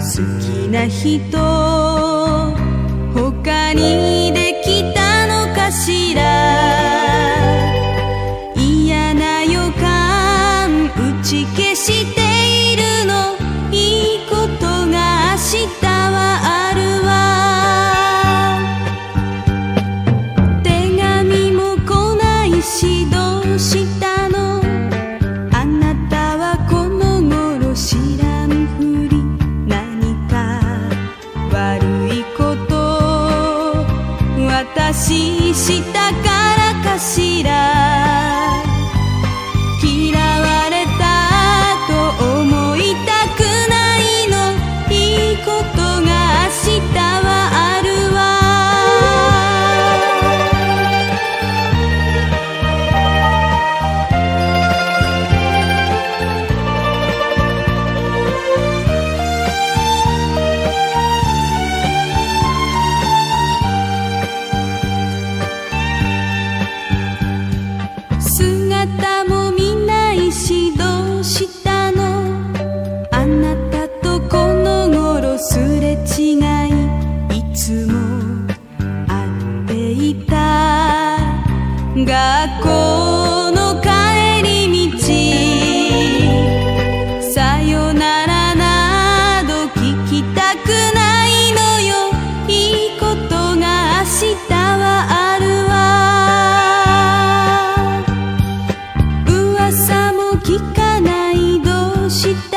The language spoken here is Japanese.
好きな人他にできたのかしら。嫌な予感打ち消しているの。いいことが明日はあるわ。手紙も来ないしどうしたの。あなたはこの頃知らんふり。何か悪いこと私したからかしら。嫌われたと思いたくないの。いいことが明日はあるわ。姿も見ないしどうしたの。あなたとこの頃すれ違いいつも会っていた。学校の帰り道さよならなど聞きたくないのよ。いいことが明日はあるわ。噂も聞かないどうした